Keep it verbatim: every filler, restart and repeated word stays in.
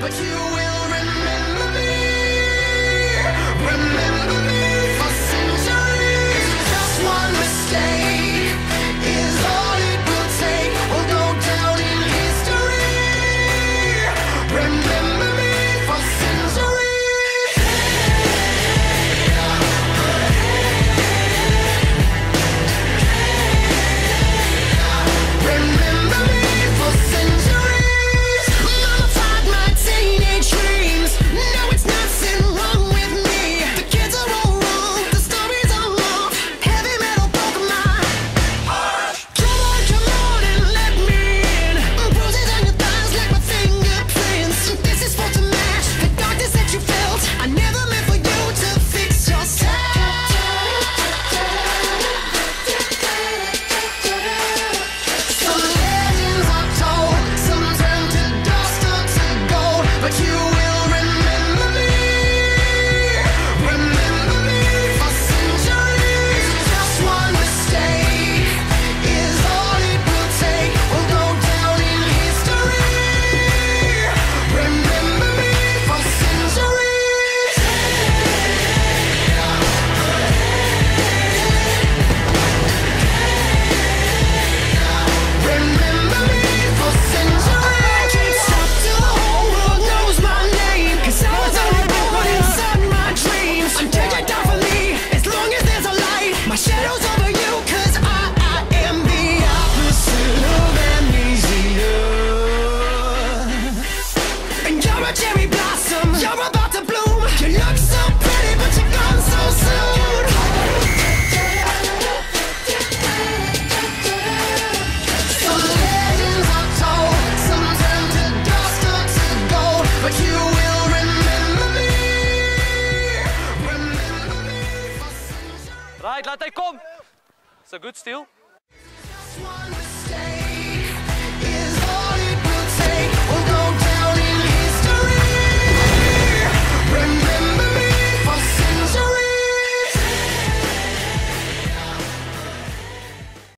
but you will remember me. Remember me for centuries. Just one mistake is all it will take. We'll go down in history. Remember me for centuries. Remember me for centuries. Mummified my teenage dreams. No, it's nothing wrong with me. The kids are all wrong, the stories are wrong. Heavy metal broke my heart. Come on, come on and let me in. Bruises on your thighs like my fingerprints. This is for to match the darkness that you felt. I never meant for you to fix yourself. Some legends are told, some turn to dust or to gold, but you will remember me. Remember me for centuries. Just one mistake is all it will take. We'll go down in history. Remember me for centuries. Remember me for centuries. I can't stop till the whole world knows my name, 'cause I was only born inside my dreams. I'm taking down for me as long as there's a light. My shadow's over you, 'cause I, I am the opposite of amnesia. And you're a cherry blossom, you're about to bloom. You look so pretty, but you're gone so soon. Some legends are told, some turn to dust or to gold, but you will remember me. Remember me for centuries. Right, laat hy kom. So good, Steel. Just one